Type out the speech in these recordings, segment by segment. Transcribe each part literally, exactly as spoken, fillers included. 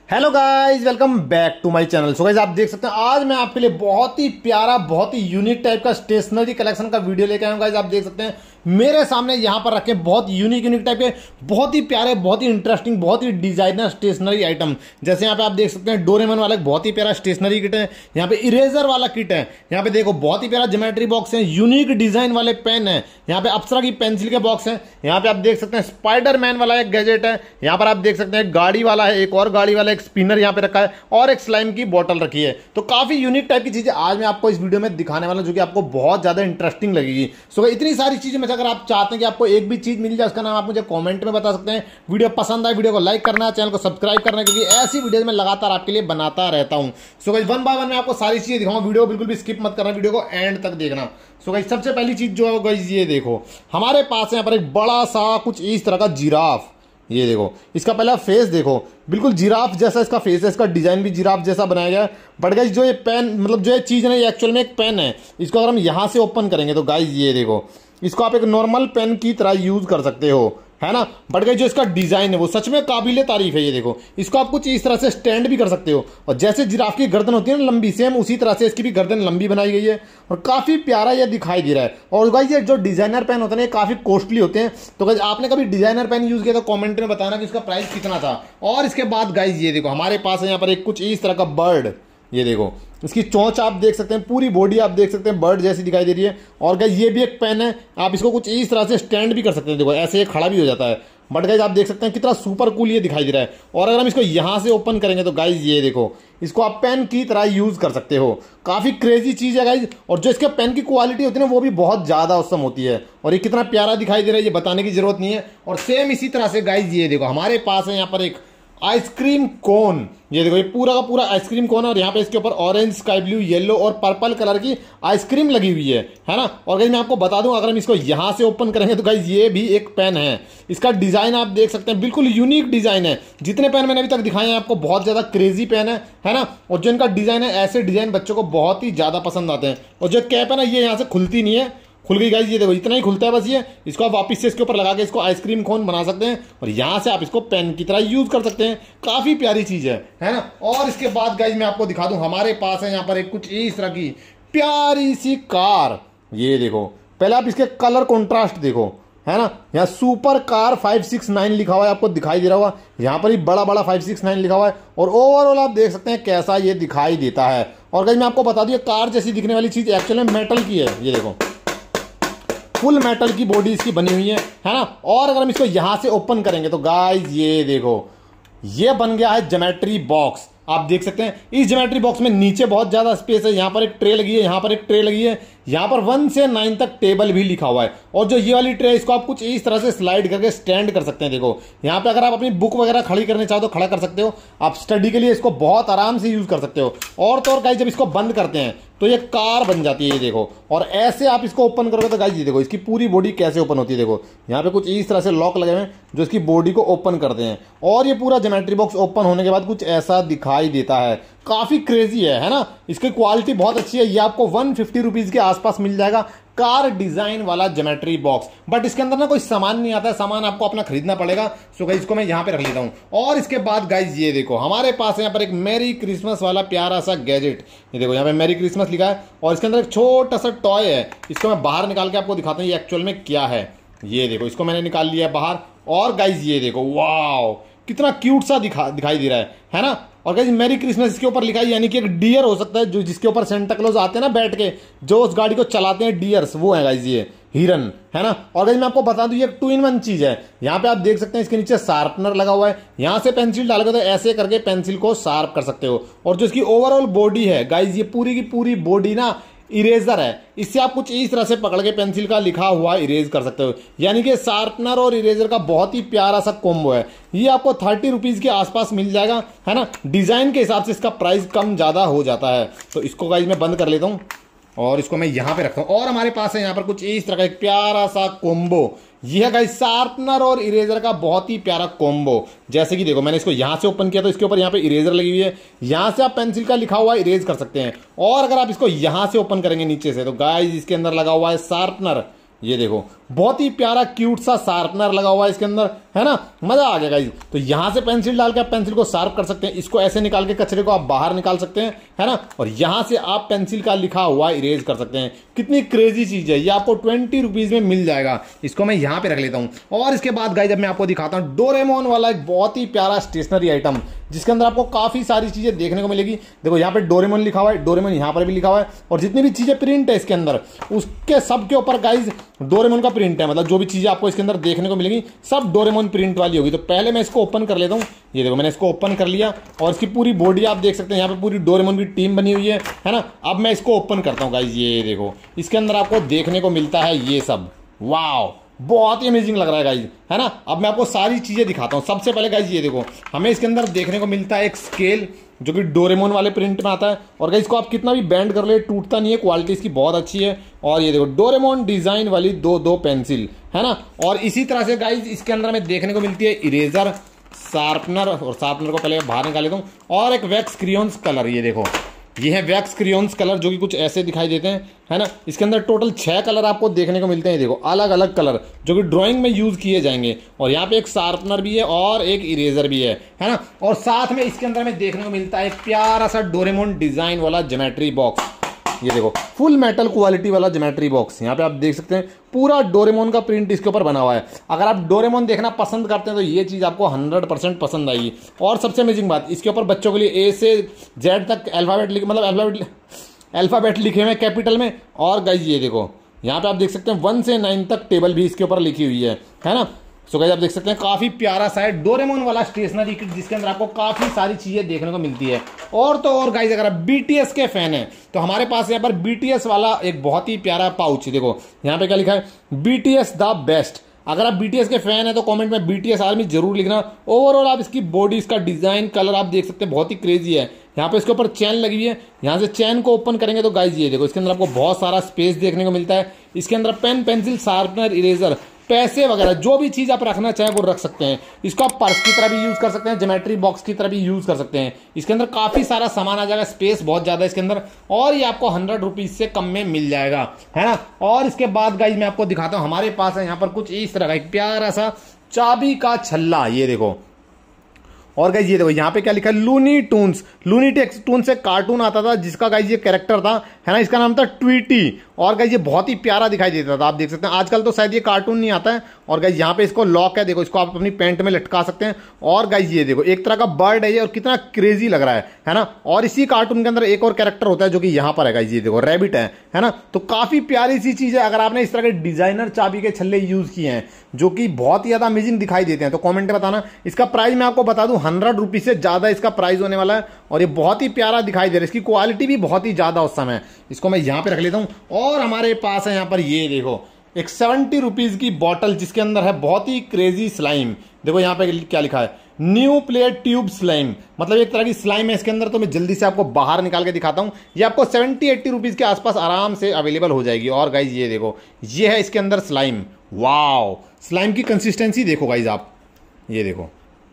Hello guys, welcome back to my channel. So guys, आप देख सकते हैं आज मैं आपके लिए बहुत ही प्यारा, बहुत ही यूनिक टाइप का स्टेशनरी कलेक्शन का वीडियो लेके आया हूं। गाइस, आप देख सकते हैं मेरे सामने यहाँ पर रखे बहुत यूनिक यूनिक टाइप के, बहुत ही प्यारे, बहुत ही इंटरेस्टिंग, बहुत ही डिजाइनर स्टेशनरी आइटम। जैसे यहाँ पे आप देख सकते हैं डोरेमोन वाला बहुत ही प्यारा स्टेशनरी किट है, यहाँ पे इरेजर वाला किट है, यहाँ पे देखो बहुत ही प्यारा ज्योमेट्री बॉक्स है, यूनिक डिजाइन वाले पेन है, यहाँ पे अप्सरा की पेंसिल के बॉक्स है, यहाँ पे आप देख सकते हैं स्पाइडरमैन वाला एक गैजेट है, यहाँ पर आप देख सकते हैं गाड़ी वाला है, एक और गाड़ी वाला एक स्पिनर यहाँ पे रखा है और एक स्लाइम की बोतल रखी है। तो काफी यूनिक टाइप की चीजें आज मैं आपको इस वीडियो में दिखाने वाला हूं, जो कि आपको बहुत ज्यादा इंटरेस्टिंग लगेगी। सो इतनी सारी चीजें में अगर आप चाहते हैं कि आपको एक भी चीज मिल जाए, उसका नाम आप मुझे कमेंट में बता सकते हैं। वीडियो पसंद आए वीडियो को लाइक करना, चैनल को सब्सक्राइब करना, क्योंकि ऐसी वीडियो में लगातार आपके लिए बनाता रहता हूं। So guys, one by one मैं आपको सारी चीजें दिखाऊंगा, वीडियो बिल्कुल भी स्किप मत करना, वीडियो को एंड तक देखना। सो गाइस, सबसे पहली चीज जो है गाइस ये देखो, हमारे पास यहाँ पर एक बड़ा सा कुछ इस तरह का जिराफ, ये देखो इसका पहला फेस देखो, बिल्कुल जिराफ जैसा इसका फेस है, इसका डिजाइन भी जिराफ जैसा बनाया गया है। बट गाइस जो ये पेन, मतलब जो ये चीज है ना, ये एक्चुअल में एक पेन है। इसको अगर हम यहां से ओपन करेंगे तो गाइस ये देखो, इसको आप एक नॉर्मल पेन की तरह यूज कर सकते हो, है ना। बट गाइस जो इसका डिजाइन है वो सच में काबिले तारीफ है। ये देखो, इसको आप कुछ इस तरह से स्टैंड भी कर सकते हो, और जैसे जिराफ की गर्दन होती है ना लंबी, सेम उसी तरह से इसकी भी गर्दन लंबी बनाई गई है, और काफी प्यारा ये दिखाई दे रहा है। और गाइस ये जो डिजाइनर पेन होते हैं ये काफी कॉस्टली होते हैं। तो गाइस आपने कभी डिजाइनर पेन यूज किया तो कमेंट में बताना कि इसका प्राइस कितना था। और इसके बाद गाइस ये देखो, हमारे पास है यहाँ पर एक कुछ इस तरह का बर्ड, ये देखो इसकी चोंच आप देख सकते हैं, पूरी बॉडी आप देख सकते हैं बर्ड जैसी दिखाई दे रही है। और गाइस ये भी एक पेन है, आप इसको कुछ इस तरह से स्टैंड भी कर सकते हैं, देखो ऐसे ये खड़ा भी हो जाता है। बट गाइस आप देख सकते हैं कितना सुपर कूल ये दिखाई दे रहा है। और अगर हम इसको यहां से ओपन करेंगे तो गाइस ये देखो, इसको आप पेन की तरह यूज कर सकते हो। काफी क्रेजी चीज है गाइस, और जो इसके पेन की क्वालिटी होती है ना वो भी बहुत ज्यादा औसम होती है। और ये कितना प्यारा दिखाई दे रहा है ये बताने की जरूरत नहीं है। और सेम इसी तरह से गाइस ये देखो, हमारे पास है यहाँ पर एक आइसक्रीम कोन, ये देखो ये पूरा का पूरा आइसक्रीम कोन है, और यहाँ पे इसके ऊपर ऑरेंज, स्काई ब्लू, येलो और पर्पल कलर की आइसक्रीम लगी हुई है, है ना। और गाइस मैं आपको बता दूं, अगर हम इसको यहां से ओपन करेंगे तो गाइस ये भी एक पेन है। इसका डिजाइन आप देख सकते हैं, बिल्कुल यूनिक डिजाइन है। जितने पेन मैंने अभी तक दिखाए हैं आपको, बहुत ज्यादा क्रेजी पेन है, है ना। और जो इनका डिजाइन है, ऐसे डिजाइन बच्चों को बहुत ही ज्यादा पसंद आते हैं। और जो कैप है ना, ये यहाँ से खुलती नहीं है, खुल गई गाइस, ये देखो इतना ही खुलता है बस। ये इसको आप वापस से इसके ऊपर लगा के इसको आइसक्रीम कोन बना सकते हैं, और यहां से आप इसको पेन की तरह यूज कर सकते हैं। काफी प्यारी चीज है, है ना। और इसके बाद गाइस मैं आपको दिखा दूं, हमारे पास है यहाँ पर एक कुछ इस तरह की प्यारी सी कार, ये देखो पहले आप इसके कलर कॉन्ट्रास्ट देखो, है ना। यहाँ super car five six nine लिखा हुआ है, आपको दिखाई दे रहा होगा, यहाँ पर ही बड़ा बड़ा फाइव सिक्स नाइन लिखा हुआ है। और ओवरऑल आप देख सकते हैं कैसा ये दिखाई देता है। और गाइस मैं आपको बता दूं, कार जैसी दिखने वाली चीज एक्चुअली में मेटल की है, ये देखो फुल मेटल की बॉडी इसकी बनी हुई है, है ना। और अगर हम इसको यहां से ओपन करेंगे तो गाइस ये देखो, ये बन गया है ज्योमेट्री बॉक्स। आप देख सकते हैं इस ज्योमेट्री बॉक्स में नीचे बहुत ज्यादा स्पेस है, यहाँ पर एक ट्रे लगी है, यहाँ पर एक ट्रे लगी है, यहाँ पर वन से नाइन तक टेबल भी लिखा हुआ है। और जो ये वाली ट्रे, इसको आप कुछ इस तरह से स्लाइड करके स्टैंड कर सकते हैं। देखो यहाँ पे अगर आप अपनी बुक वगैरह खड़ी करने चाहो तो खड़ा कर सकते हो, आप स्टडी के लिए इसको बहुत आराम से यूज कर सकते हो। और तो और गाइस जब इसको बंद करते हैं तो ये कार बन जाती है, ये देखो। और ऐसे आप इसको ओपन करोगे तो गाइस ये देखो इसकी पूरी बॉडी कैसे ओपन होती है, देखो यहाँ पे कुछ इस तरह से लॉक लगे हुए हैं जो इसकी बॉडी को ओपन करते हैं। और ये पूरा ज्योमेट्री बॉक्स ओपन होने के बाद कुछ ऐसा दिखाई देता है, काफी क्रेजी है, है ना। इसकी क्वालिटी बहुत अच्छी है। ये आपको वन फिफ्टी रुपीज के आसपास मिल जाएगा, कार डिजाइन वाला ज्योमेट्री बॉक्स। बट इसके अंदर ना कोई सामान नहीं आता है, सामान आपको अपना खरीदना पड़ेगा। सो गाइस इसको मैं यहां पे रख लेता हूं। और इसके बाद गाइस ये देखो, हमारे पास यहाँ पर एक मैरी क्रिसमस वाला प्यारा सा गैजेट, ये देखो यहाँ पे मैरी क्रिसमस लिखा है, और इसके अंदर एक छोटा सा टॉय है। इसको मैं बाहर निकाल के आपको दिखाता हूँ ये एक्चुअल में क्या है। ये देखो इसको मैंने निकाल लिया बाहर, और गाइस ये देखो वाओ कितना क्यूट सा दिखा दिखाई दे रहा है, है ना। और गाइस मैरी क्रिसमस इसके ऊपर लिखा है, यानी कि एक डियर हो सकता है, जो जिसके ऊपर सेंटा क्लॉज आते हैं ना बैठ के, जो उस गाड़ी को चलाते हैं डियर्स, वो है गाइस ये हिरन, है ना। और गाइस मैं आपको बता दूं ये टू इन वन चीज है। यहाँ पे आप देख सकते हैं इसके नीचे शार्पनर लगा हुआ है, यहाँ से पेंसिल डालोगे तो ऐसे करके पेंसिल को शार्प कर सकते हो। और जो इसकी ओवरऑल बॉडी है गाइस, ये पूरी की पूरी बॉडी ना इरेजर है, इससे आप कुछ इस तरह से पकड़ के पेंसिल का लिखा हुआ इरेज कर सकते हो। यानी कि शार्पनर और इरेजर का बहुत ही प्यारा सा कॉम्बो है। ये आपको थर्टी रुपीज के आसपास मिल जाएगा, है ना। डिजाइन के हिसाब से इसका प्राइस कम ज्यादा हो जाता है। तो इसको गाइस मैं बंद कर लेता हूं, और इसको मैं यहां पे रखता हूं। और हमारे पास है यहाँ पर कुछ इस तरह का एक प्यारा सा कॉम्बो, यह है गाइस शार्पनर और इरेजर का बहुत ही प्यारा कॉम्बो। जैसे कि देखो मैंने इसको यहां से ओपन किया तो इसके ऊपर यहाँ पे इरेजर लगी हुई है, यहां से आप पेंसिल का लिखा हुआ इरेज कर सकते हैं। और अगर आप इसको यहां से ओपन करेंगे नीचे से तो गाइस इसके अंदर लगा हुआ है शार्पनर, ये देखो बहुत ही प्यारा क्यूट सा शार्पनर लगा हुआ है इसके अंदर, है ना, मजा आ गया गाइस। तो यहां से पेंसिल डाल के आप पेंसिल को शार्प कर सकते हैं, इसको ऐसे निकाल के कचरे को आप बाहर निकाल सकते हैं, है ना, और यहां से आप पेंसिल का लिखा हुआ इरेज कर सकते हैं। कितनी क्रेजी चीज है, ये आपको ट्वेंटी रुपीज में मिल जाएगा। इसको मैं यहां पे रख लेता हूं। और इसके बाद गाइस जब मैं आपको दिखाता हूं डोरेमोन वाला एक बहुत ही प्यारा स्टेशनरी आइटम, जिसके अंदर आपको काफी सारी चीजें देखने को मिलेगी। देखो यहाँ पे डोरेमोन लिखा हुआ है, डोरेमोन यहाँ पर भी लिखा हुआ है, और जितनी भी चीजें प्रिंट है इसके अंदर उसके सब के ऊपर गाइस डोरेमोन का प्रिंट है। मतलब जो भी चीजें आपको इसके अंदर देखने को मिलेगी सब डोरेमोन प्रिंट वाली होगी। तो पहले मैं इसको ओपन कर लेता हूँ। ये देखो मैंने इसको ओपन कर लिया और इसकी पूरी बॉडी आप देख सकते हैं, यहाँ पे पूरी डोरेमोन की टीम बनी हुई है, है ना। अब मैं इसको ओपन करता हूँ गाइस। ये देखो इसके अंदर आपको देखने को मिलता है ये सब, वाओ बहुत ही अमेजिंग लग रहा है गाइस, है ना। अब मैं आपको सारी चीजें दिखाता हूँ। सबसे पहले गाइस ये देखो हमें इसके अंदर देखने को मिलता है एक स्केल, जो कि डोरेमोन वाले प्रिंट में आता है। और गाइस इसको आप कितना भी बेंड कर ले टूटता नहीं है, क्वालिटी इसकी बहुत अच्छी है। और ये देखो डोरेमोन डिजाइन वाली दो दो पेंसिल, है ना। और इसी तरह से गाइस इसके अंदर हमें देखने को मिलती है इरेजर, शार्पनर, और शार्पनर को पहले बाहर निकाल लेता हूँ, और एक वैक्स क्रियॉन्स कलर। ये देखो ये है वैक्स क्रियॉन्स कलर, जो कि कुछ ऐसे दिखाई देते हैं, है ना। इसके अंदर टोटल छह कलर आपको देखने को मिलते हैं। देखो अलग अलग कलर जो कि ड्राइंग में यूज किए जाएंगे। और यहाँ पे एक शार्पनर भी है और एक इरेजर भी है, है ना। और साथ में इसके अंदर हमें देखने को मिलता है एक प्यारा सा डोरेमोन डिजाइन वाला ज्योमेट्री बॉक्स। ये देखो फुल मेटल क्वालिटी वाला ज्योमेट्री बॉक्स, यहाँ पे आप देख सकते हैं पूरा डोरेमोन का प्रिंट इसके ऊपर बना हुआ है। अगर आप डोरेमोन देखना पसंद करते हैं तो ये चीज आपको हंड्रेड परसेंट पसंद आएगी। और सबसे अमेजिंग बात, इसके ऊपर बच्चों के लिए ए से जेड तक अल्फाबेट लिखे, मतलब अल्फाबेट अल्फाबेट लिखे हुए हैं कैपिटल में। और गाइस ये देखो यहाँ पे आप देख सकते हैं वन से नाइन तक टेबल भी इसके ऊपर लिखी हुई है, है ना। सो गाइस आप देख सकते हैं काफी प्यारा सा है डोरेमोन वाला स्टेशनरी किट, जिसके अंदर आपको काफी सारी चीजें देखने को मिलती है। और तो और गाइस अगर आप बीटीएस के फैन हैं तो हमारे पास यहाँ पर बीटीएस वाला एक बहुत ही प्यारा पाउच, देखो यहाँ पे क्या लिखा है, बीटीएस द बेस्ट। अगर आप बीटीएस के फैन है तो कमेंट में बीटीएस आर्मी जरूर लिखना। ओवरऑल आप इसकी बॉडी, इसका डिजाइन, कलर आप देख सकते हैं बहुत ही क्रेजी है। यहाँ पे इसके ऊपर चैन लगी हुई है, यहाँ से चैन को ओपन करेंगे तो गाइस ये देखो इसके अंदर आपको बहुत सारा स्पेस देखने को मिलता है। इसके अंदर पेन, पेंसिल, शार्पनर, इरेजर, पैसे वगैरह जो भी चीज आप रखना चाहें वो रख सकते हैं। इसको आप पर्स की तरह भी यूज कर सकते हैं, ज्योमेट्री बॉक्स की तरह भी यूज कर सकते हैं। इसके अंदर काफी सारा सामान आ जाएगा, स्पेस बहुत ज्यादा है इसके अंदर, और ये आपको हंड्रेड रुपीज से कम में मिल जाएगा, है ना। और इसके बाद गाइस मैं आपको दिखाता हूं, हमारे पास है यहाँ पर कुछ इस तरह का एक प्यारा सा चाबी का छल्ला। ये देखो, और गाइस ये देखो यहाँ पे क्या लिखा है, लूनी टून्स। लूनी टून से कार्टून आता था जिसका गाइस ये कैरेक्टर था, है ना, इसका नाम था ट्वीटी। और गाइस ये बहुत ही प्यारा दिखाई देता था, आप देख सकते हैं। आजकल तो शायद ये कार्टून नहीं आता है। और गाइस यहाँ पे इसको लॉक है, देखो इसको आप अपनी पैंट में लटका सकते हैं। और गाइस ये देखो एक तरह का बर्ड है ये, और कितना क्रेजी लग रहा है, है ना। और इसी कार्टून के अंदर एक और कैरेक्टर होता है जो कि यहाँ पर है गाइस, ये देखो रैबिट है, है ना। तो काफी प्यारी सी चीज है। अगर आपने इस तरह के डिजाइनर चाबी के छल्ले यूज किए हैं जो कि बहुत ही ज्यादा अमेजिंग दिखाई देते हैं तो कॉमेंट में बताना। इसका प्राइस मैं आपको बता दूं हंड्रेड रुपीज से ज्यादा इसका प्राइस होने वाला है, और ये बहुत ही प्यारा दिखाई दे रहा है। इसकी क्वालिटी भी बहुत ही ज्यादा उस समय। इसको मैं यहां पे रख लेता हूं। और हमारे पास है यहां पर ये देखो एक सेवेंटी रुपीज की बॉटल, जिसके अंदर है बहुत ही क्रेजी स्लाइम। देखो यहां पे क्या लिखा है, न्यू प्ले ट्यूब स्लाइम, मतलब एक तरह की स्लाइम है इसके अंदर। तो मैं जल्दी से आपको बाहर निकाल के दिखाता हूं। ये आपको सेवेंटी एट्टी रुपीज के आसपास आराम से अवेलेबल हो जाएगी। और गाइज ये देखो ये है इसके अंदर स्लाइम, वाओ स्लाइम की कंसिस्टेंसी देखो गाइज आप, ये देखो,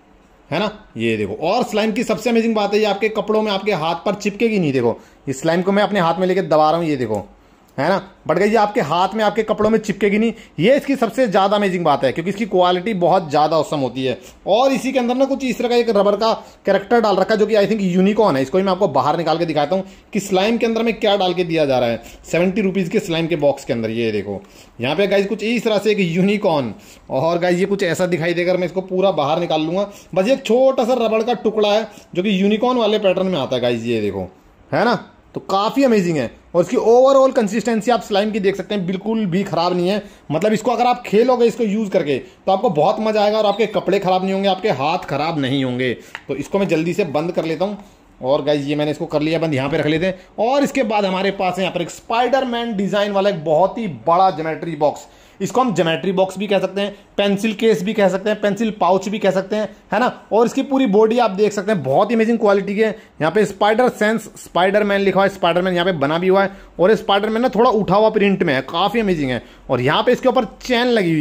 है ना, ये देखो। और स्लाइम की सबसे अमेजिंग बात है ये आपके कपड़ों में, आपके हाथ पर चिपकेगी नहीं। देखो इस स्लाइम को मैं अपने हाथ में लेके दबा रहा हूं, ये देखो, है ना, बट गाइस ये आपके हाथ में, आपके कपड़ों में चिपकेगी नहीं। ये इसकी सबसे ज्यादा अमेजिंग बात है, क्योंकि इसकी क्वालिटी बहुत ज्यादा औसम होती है। और इसी के अंदर ना कुछ इस तरह का एक रबर का कैरेक्टर डाल रखा है जो कि आई थिंक यूनिकॉर्न है। इसको भी मैं आपको बाहर निकाल के दिखाता हूं कि स्लाइम के अंदर में क्या डाल के दिया जा रहा है सेवेंटी रुपीज के स्लाइम के बॉक्स के अंदर। ये देखो यहाँ पे गाइस कुछ इस तरह से एक यूनिकॉर्न, और गाइस ये कुछ ऐसा दिखाई देगा। मैं इसको पूरा बाहर निकाल लूंगा। बस एक छोटा सा रबड़ का टुकड़ा है जो कि यूनिकॉर्न वाले पैटर्न में आता है गाइस, ये देखो, है ना। तो काफी अमेजिंग है। और इसकी ओवरऑल कंसिस्टेंसी आप स्लाइम की देख सकते हैं, बिल्कुल भी खराब नहीं है। मतलब इसको अगर आप खेलोगे इसको यूज करके तो आपको बहुत मजा आएगा, और आपके कपड़े खराब नहीं होंगे, आपके हाथ खराब नहीं होंगे। तो इसको मैं जल्दी से बंद कर लेता हूं। और गाइस ये मैंने इसको कर लिया बंद, यहाँ पे रख लेते हैं। और इसके बाद हमारे पास है यहाँ पर एक स्पाइडरमैन डिजाइन वाला एक बहुत ही बड़ा ज्योमेट्री बॉक्स। इसको हम ज्योमेट्री बॉक्स भी कह सकते हैं, पेंसिल केस भी कह सकते हैं, पेंसिल पाउच भी कह सकते हैं, है ना। और इसकी पूरी बॉडी आप देख सकते हैं बहुत ही अमेजिंग क्वालिटी के। यहाँ पे स्पाइडर सेंस स्पाइडरमैन लिखा हुआ है, स्पाइडरमैन यहाँ पे बना भी हुआ है। और ये स्पाइडरमैन ना थोड़ा उठा हुआ प्रिंट में है, काफी अमेजिंग है। और यहाँ पे इसके ऊपर चैन लगी हुई है,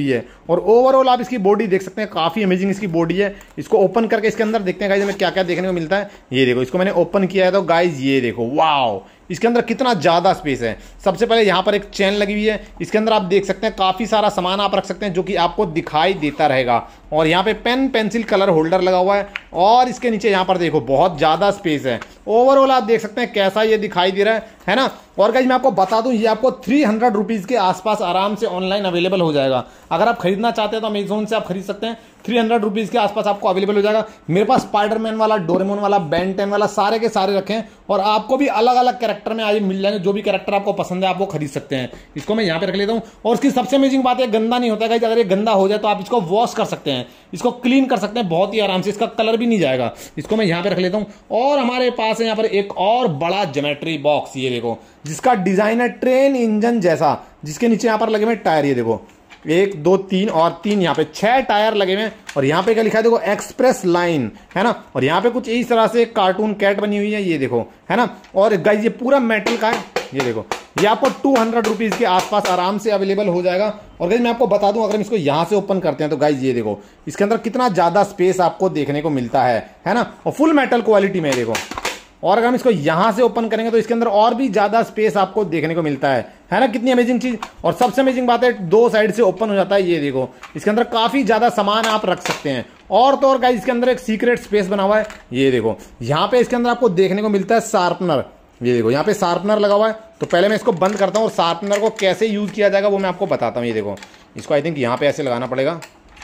और ओवरऑल आप इसकी बॉडी देख सकते हैं, काफी अमेजिंग इसकी बॉडी है। इसको ओपन करके इसके अंदर देखते हैं गाइज हमें क्या क्या देखने को मिलता है। ये देखो, इसको मैंने ओपन किया है तो गाइज ये देखो, वाओ, इसके अंदर कितना ज्यादा स्पेस है। सबसे पहले यहाँ पर एक चेन लगी हुई है, इसके अंदर आप देख सकते हैं काफी सारा सामान आप रख सकते हैं जो कि आपको दिखाई देता रहेगा। और यहाँ पे पेन पेंसिल कलर होल्डर लगा हुआ है और इसके नीचे यहाँ पर देखो बहुत ज्यादा स्पेस है। ओवरऑल आप देख सकते हैं कैसा ये दिखाई दे रहा है है ना। और गाइज मैं आपको बता दूं, ये आपको थ्री हंड्रेड रुपीज के आसपास आराम से ऑनलाइन अवेलेबल हो जाएगा। अगर आप खरीदना चाहते हैं तो अमेजोन से आप खरीद सकते हैं, थ्री हंड्रेड रुपीज के आसपास आपको अवेलेबल हो जाएगा। मेरे पास स्पाइडरमैन वाला, डोरेमोन वाला, बेन टेन वाला, सारे के सारे रखे हैं और आपको भी अलग अलग कैरेक्टर में आज मिल जाएंगे। जो भी कैरेक्टर आपको पसंद है आप वो खरीद सकते हैं। इसको मैं यहाँ पे रख लेता हूँ। और इसकी सबसे अमेजिंग बात है, गंदा नहीं होता है। अगर ये गंदा हो जाए तो आप इसको वॉश कर सकते हैं, इसको क्लीन कर सकते हैं बहुत ही आराम से, इसका कलर भी नहीं जाएगा। इसको मैं यहाँ पे रख लेता हूँ। और हमारे पास है यहाँ पर एक और बड़ा ज्योमेट्री बॉक्स, ये देखो, जिसका डिजाइन है ट्रेन इंजन जैसा, जिसके नीचे यहाँ पर लगे हुए टायर, ये देखो एक दो तीन और तीन, यहाँ पे छह टायर लगे हुए हैं। और यहाँ पे क्या लिखा है देखो, एक्सप्रेस लाइन, है ना। और यहाँ पे कुछ इस तरह से कार्टून कैट बनी हुई है, ये देखो, है ना। और गाइस ये पूरा मेटल का है, ये देखो, ये आपको टू हंड्रेड रुपीज के आसपास आराम से अवेलेबल हो जाएगा। और गाइस मैं आपको बता दूं, अगर हम इसको यहाँ से ओपन करते हैं तो गाइस ये देखो, इसके अंदर कितना ज्यादा स्पेस आपको देखने को मिलता है है ना। और फुल मेटल क्वालिटी में देखो। और अगर हम इसको यहां से ओपन करेंगे तो इसके अंदर और भी ज्यादा स्पेस आपको देखने को मिलता है है ना। कितनी अमेजिंग चीज। और सबसे अमेजिंग बात है, दो साइड से ओपन हो जाता है, ये देखो, इसके अंदर काफी ज्यादा सामान आप रख सकते हैं। और तो और गाइस इसके अंदर एक सीक्रेट स्पेस बना हुआ है, ये देखो, यहाँ पे इसके अंदर आपको देखने को मिलता है शार्पनर, ये देखो, यहाँ पे शार्पनर लगा हुआ है। तो पहले मैं इसको बंद करता हूँ और शार्पनर को कैसे यूज किया जाएगा वो मैं आपको बताता हूँ। ये देखो, इसको आई थिंक यहाँ पे ऐसे लगाना पड़ेगा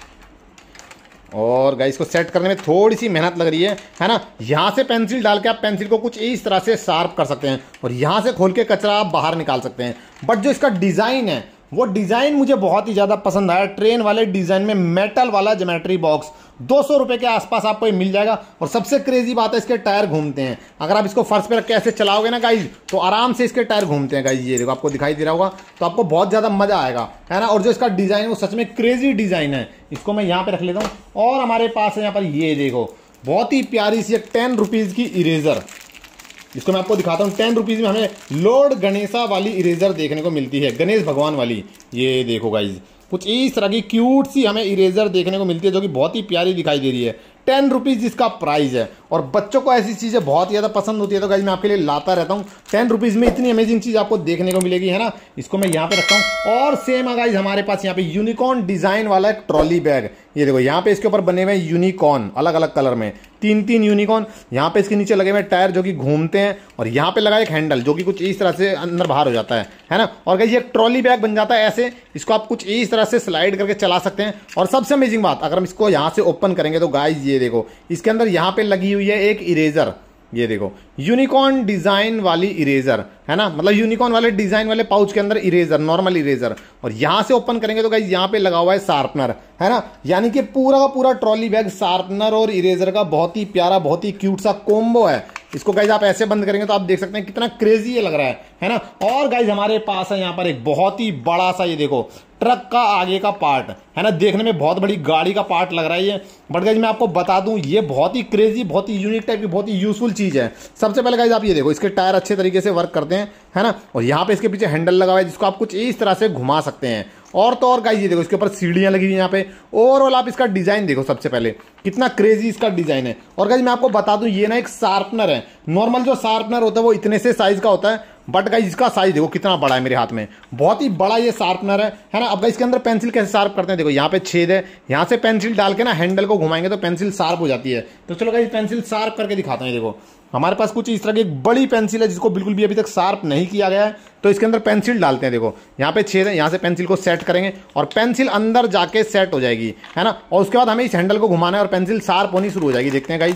और गाइस को सेट करने में थोड़ी सी मेहनत लग रही है है ना। यहां से पेंसिल डाल के आप पेंसिल को कुछ इस तरह से शार्प कर सकते हैं और यहां से खोल के कचरा आप बाहर निकाल सकते हैं। बट जो इसका डिजाइन है वो डिजाइन मुझे बहुत ही ज्यादा पसंद आया। ट्रेन वाले डिजाइन में मेटल वाला ज्योमेट्री बॉक्स दो सौ रुपए के आसपास आपको ये मिल जाएगा। और सबसे क्रेजी बात है, इसके टायर घूमते हैं। अगर आप इसको फर्श पे रख के ऐसे चलाओगे ना गाइज तो आराम से इसके टायर घूमते हैं गाइज। ये देखो, आपको दिखाई दे रहा होगा, तो आपको बहुत ज्यादा मजा आएगा, है ना। और जो इसका डिजाइन है वो सच में क्रेजी डिजाइन है। इसको मैं यहाँ पे रख लेता हूँ। और हमारे पास है यहाँ पर, ये देखो, बहुत ही प्यारी सी एक टेन रुपीज की इरेजर। इसको मैं आपको दिखाता हूँ। टेन रुपीज में हमें लॉर्ड गणेशा वाली इरेजर देखने को मिलती है, गणेश भगवान वाली। ये देखो गाइज, कुछ इस तरह की क्यूट सी हमें इरेजर देखने को मिलती है जो कि बहुत ही प्यारी दिखाई दे रही है। टेन रुपीज इसका प्राइस है। और बच्चों को ऐसी चीजें बहुत ज्यादा पसंद होती है, तो गाइज मैं आपके लिए लाता रहता हूँ। टेन रुपीज में इतनी अमेजिंग चीज आपको देखने को मिलेगी, है ना। इसको मैं यहाँ पे रखता हूँ। और सेम गाइज हमारे पास यहाँ पे यूनिकॉर्न डिजाइन वाला एक ट्रॉली बैग, ये देखो, यहाँ पे इसके ऊपर बने हुए यूनिकॉर्न अलग अलग कलर में, तीन तीन यूनिकॉर्न। यहाँ पे इसके नीचे लगे हुए टायर जो कि घूमते हैं और यहाँ पे लगा एक हैंडल जो कि कुछ इस तरह से अंदर बाहर हो जाता है, है ना। और गाइस ये ट्रॉली बैग बन जाता है ऐसे, इसको आप कुछ इस तरह से स्लाइड करके चला सकते हैं। और सबसे अमेजिंग बात, अगर हम इसको यहाँ से ओपन करेंगे तो गाइस ये देखो, इसके अंदर यहाँ पे लगी हुई है एक इरेजर, ये देखो, यूनिकॉर्न डिजाइन वाली इरेजर, है ना। मतलब यूनिकॉर्न वाले डिजाइन वाले पाउच के अंदर इरेजर, नॉर्मल इरेजर। और यहां से ओपन करेंगे तो गाइस यहाँ पे लगा हुआ है शार्पनर, है ना। यानी कि पूरा का पूरा ट्रॉली बैग शार्पनर और इरेजर का बहुत ही प्यारा, बहुत ही क्यूट सा कॉम्बो है। इसको गाइज आप ऐसे बंद करेंगे तो आप देख सकते हैं कितना क्रेजी ये लग रहा है, है ना। और गाइज हमारे पास है यहाँ पर एक बहुत ही बड़ा सा, ये देखो, ट्रक का आगे का पार्ट, है ना। देखने में बहुत बड़ी गाड़ी का पार्ट लग रहा है ये, बट गाइज मैं आपको बता दूं ये बहुत ही क्रेजी, बहुत ही यूनिक टाइप की, बहुत ही यूजफुल चीज है। सबसे पहले गाइज आप ये देखो, इसके टायर अच्छे तरीके से वर्क करते हैं, है ना। और यहाँ पे इसके पीछे हैंडल लगा हुआ है जिसको आप कुछ इस तरह से घुमा सकते हैं। और तो और गाइस ये देखो, इसके ऊपर सीढ़ियां लगी हुई हैं यहाँ पे। ओवरऑल आप इसका डिजाइन देखो, सबसे पहले कितना क्रेजी इसका डिजाइन है। और गाइस मैं आपको बता दूं, ये ना एक शार्पनर है। नॉर्मल जो शार्पनर होता है वो इतने से साइज का होता है, बट गाइस इसका साइज देखो कितना बड़ा है मेरे हाथ में, बहुत ही बड़ा ये शार्पनर है, है ना। अब गाइस इसके अंदर पेंसिल कैसे शार्प करते हैं, देखो यहाँ पे छेद है, यहाँ से पेंसिल डाल के ना हैंडल को घुमाएंगे तो पेंसिल शार्प हो जाती है। तो चलो गाइस पेंसिल शार्प करके दिखाता हूँ। देखो हमारे पास कुछ इस तरह की एक बड़ी पेंसिल है जिसको बिल्कुल भी अभी तक शार्प नहीं किया गया है, तो इसके अंदर पेंसिल डालते हैं। देखो यहाँ पे छेद है, यहाँ से पेंसिल को सेट करेंगे और पेंसिल अंदर जाके सेट हो जाएगी, है ना। और उसके बाद हमें इस हैंडल को घुमाना है और पेंसिल शार्प होनी शुरू हो जाएगी। देखते हैं गाइस।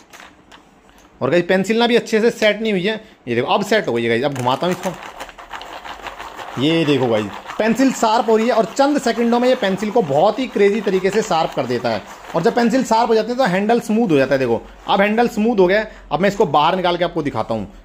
और गाइस पेंसिल ना भी अच्छे से सेट नहीं हुई है, ये देखो अब सेट हो गई है गाइस। अब घुमाता हूँ इसको, ये देखो गाइस पेंसिल शार्प हो रही है और चंद सेकंडों में ये पेंसिल को बहुत ही क्रेजी तरीके से शार्प कर देता है। और जब पेंसिल शार्प हो जाती है तो हैंडल स्मूथ हो जाता है। देखो अब हैंडल स्मूथ हो गया। अब मैं इसको बाहर निकाल के आपको दिखाता हूँ।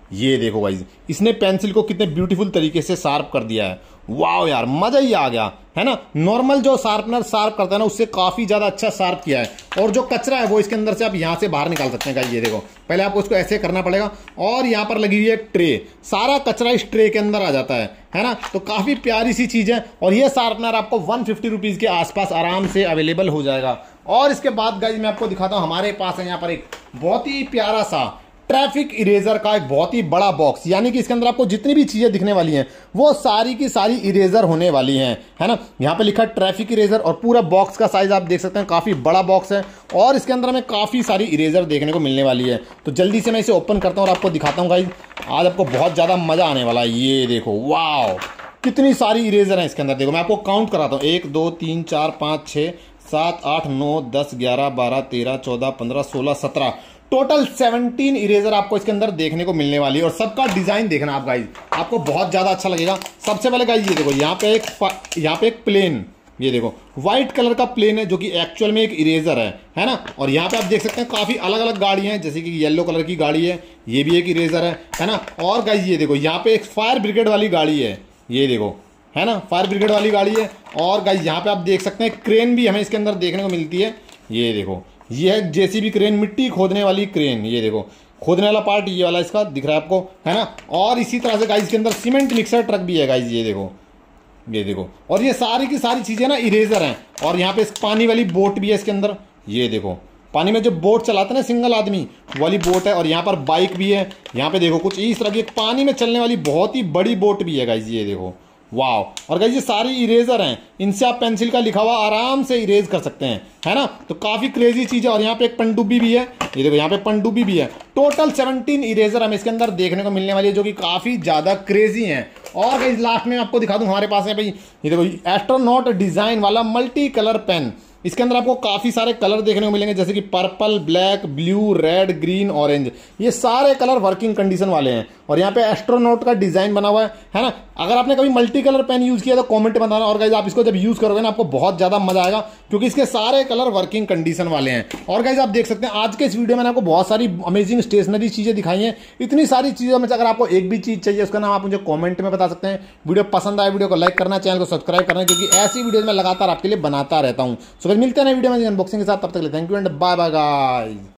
ये देखो गाइज, इसने पेंसिल को कितने ब्यूटीफुल तरीके से शार्प कर दिया है। वाह यार, मजा ही आ गया है ना। नॉर्मल जो शार्पनर शार्प करता है ना, उससे काफी ज्यादा अच्छा शार्प किया है। और जो कचरा है वो इसके अंदर से आप यहां से बाहर निकाल सकते हैं गाइज। ये देखो, पहले आपको इसको ऐसे करना पड़ेगा और यहां पर लगी हुई है एक ट्रे, सारा कचरा इस ट्रे के अंदर आ जाता है है ना। तो काफी प्यारी सी चीज है। और ये शार्पनर आपको वन फिफ्टी रुपीज के आसपास आराम से अवेलेबल हो जाएगा। और इसके बाद गाइज मैं आपको दिखाता हूं, हमारे पास है यहाँ पर एक बहुत ही प्यारा सा ट्रैफिक इरेजर का एक बहुत ही बड़ा बॉक्स, यानी कि इसके अंदर आपको जितनी भी चीजें दिखने वाली हैं वो सारी की सारी इरेजर होने वाली हैं, है ना। यहाँ पे लिखा है ट्रैफिक इरेजर और पूरा बॉक्स का साइज आप देख सकते हैं, काफी बड़ा बॉक्स है। और इसके अंदर हमें काफी सारी इरेजर देखने को मिलने वाली है। तो जल्दी से मैं इसे ओपन करता हूँ और आपको दिखाता हूँ गाइज। आज आपको बहुत ज्यादा मजा आने वाला है। ये देखो, वाह कितनी सारी इरेजर है इसके अंदर। देखो मैं आपको काउंट कराता हूँ, एक दो तीन चार पाँच छः सात आठ नौ दस ग्यारह बारह तेरह चौदह पंद्रह सोलह सत्रह, टोटल सत्रह इरेजर आपको इसके अंदर देखने को मिलने वाली है। और सबका डिजाइन देखना आप गाइज, आपको बहुत ज्यादा अच्छा लगेगा। सबसे पहले गाइज ये देखो, यहाँ पे एक यहाँ पे एक प्लेन, ये देखो व्हाइट कलर का प्लेन है जो कि एक्चुअल में एक इरेजर है है ना। और यहाँ पे आप देख सकते हैं काफी अलग अलग गाड़ियां हैं, जैसे कि येलो कलर की गाड़ी है, ये भी एक इरेजर है है ना। और गाइज ये देखो, यहाँ पे एक फायर ब्रिगेड वाली गाड़ी है, ये देखो है ना, फायर ब्रिगेड वाली गाड़ी है। और गाइज यहाँ पे आप देख सकते हैं क्रेन भी हमें इसके अंदर देखने को मिलती है। ये देखो, ये है जेसीबी क्रेन, मिट्टी खोदने वाली क्रेन। ये देखो, खोदने वाला पार्ट ये वाला इसका दिख रहा है आपको, है ना। और इसी तरह से गाइज के अंदर सीमेंट मिक्सर ट्रक भी है गाइज। ये देखो, ये देखो, और ये सारी की सारी चीजें ना इरेजर हैं। और यहाँ पे पानी वाली बोट भी है इसके अंदर। ये देखो, पानी में जो बोट चलाते हैं ना सिंगल आदमी वाली बोट है। और यहाँ पर बाइक भी है। यहाँ पे देखो कुछ इस तरह की पानी में चलने वाली बहुत ही बड़ी बोट भी है गाइज। ये देखो, वाह। और गाइस ये सारी इरेजर हैं, इनसे आप पेंसिल का लिखा हुआ आराम से इरेज कर सकते हैं, है ना। तो काफी क्रेजी चीज है। और यहाँ पे एक पनडुब्बी भी है, ये देखो यहाँ पे पनडुब्बी भी है। टोटल सत्रह इरेजर हमें इसके अंदर देखने को मिलने वाली है, जो कि काफी ज्यादा क्रेजी हैं। और गाइस लास्ट में आपको दिखा दूं, हमारे पास है भाई ये देखो एस्ट्रोनॉट डिजाइन वाला मल्टी कलर पेन। इसके अंदर आपको काफी सारे कलर देखने को मिलेंगे, जैसे कि purple, black, blue, red, green, orange, ये सारे कलर वर्किंग कंडीशन वाले हैं। और यहाँ पे एस्ट्रोनॉट का डिजाइन बना हुआ है है ना। अगर आपने कभी मल्टी कलर पेन यूज किया तो कमेंट में बताना। और गाइज आप इसको जब यूज करोगे ना, आपको बहुत ज्यादा मजा आएगा, क्योंकि इसके सारे कलर वर्किंग कंडीशन वाले हैं। और गाइज आप देख सकते हैं आज के इस वीडियो में आपको बहुत सारी अमेजिंग स्टेशनरी चीजें दिखाई हैं। इतनी सारी चीजों में से अगर आपको एक भी चीज चाहिए, उसका नाम आप मुझे कॉमेंट में बता सकते हैं। वीडियो पसंद आए वीडियो को लाइक करना, चैनल को सब्सक्राइब करना, क्योंकि ऐसी वीडियो मैं लगातार आपके लिए बनाता रहता हूँ। सो मिलते हैं वीडियो में अनबॉक्सिंग के साथ, तब तक के लिए thank you and bye bye guys.